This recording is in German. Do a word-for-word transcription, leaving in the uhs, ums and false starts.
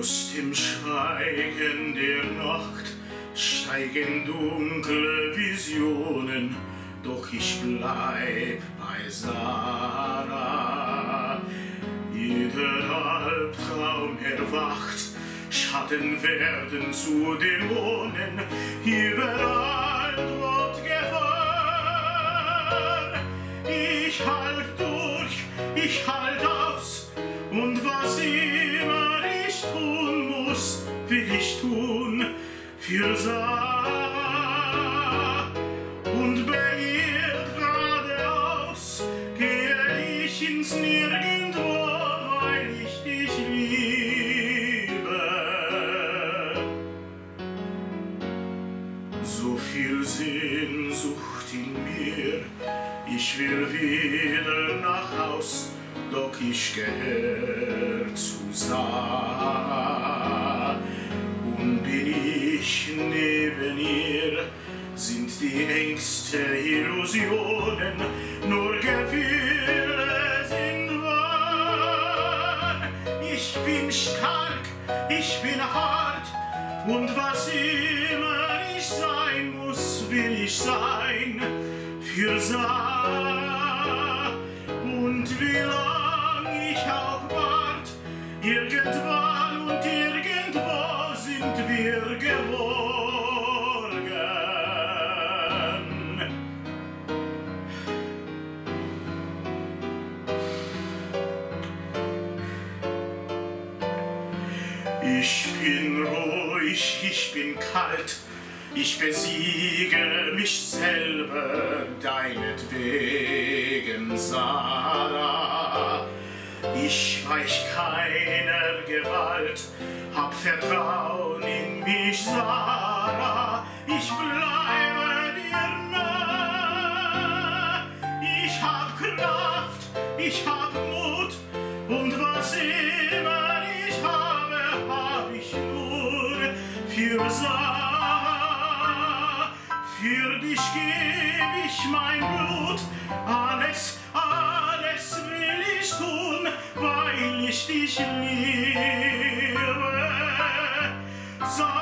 Aus dem Schweigen der Nacht steigen dunkle Visionen, doch ich bleib bei Sarah. Jeder Albtraum erwacht, Schatten werden zu Dämonen, überall droht Gefahr. Ich halt durch, ich halt aus, und was immer ich tun muss, will ich tun für Sarah. Und bei ihr geradeaus gehe ich ins Nirgendwo, weil ich dich liebe. So viel Sehnsucht in mir, ich will wieder nach Haus, doch ich gehör zu Sarah. Und bin ich neben ihr, sind die Ängste Illusionen, nur Gefühle sind wahr. Ich bin stark, ich bin hart, und was immer ich sein muss, will ich sein für Sarah. Und wie lang ich auch wart, irgendwann und irgendwo sind wir geborgen. Ich bin ruhig, ich bin kalt, ich besiege mich selber deinetwegen, Sarah. Ich weich keiner Gewalt, hab Vertrauen in mich, Sarah. Ich bleibe dir nah. Ich hab Kraft, ich hab Mut, und was immer ich habe, hab ich nur für Sarah. Für dich geb ich mein Blut, alles, alles will ich tun, weil ich dich liebe. Sarah.